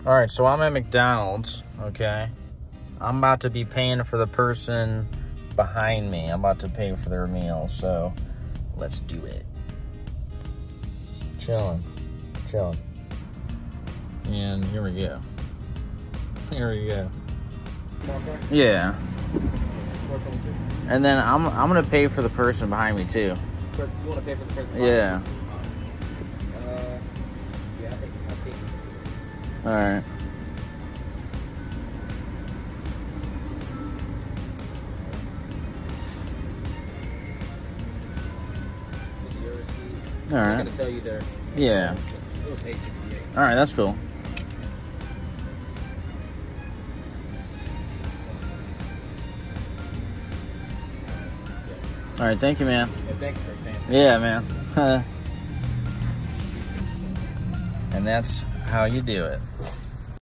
All right, so I'm at McDonald's, okay? I'm about to be paying for the person behind me. I'm about to pay for their meal, so let's do it. Chilling. And here we go. Yeah. And then I'm gonna pay for the person behind me too. You want to pay for the person? Yeah. Yeah, I think. All right. All right. I'm gonna tell you there. Yeah. It was $8.68. All right, that's cool. All right, thank you, man. Yeah, thanks for saying. Yeah, man. And that's how you do it.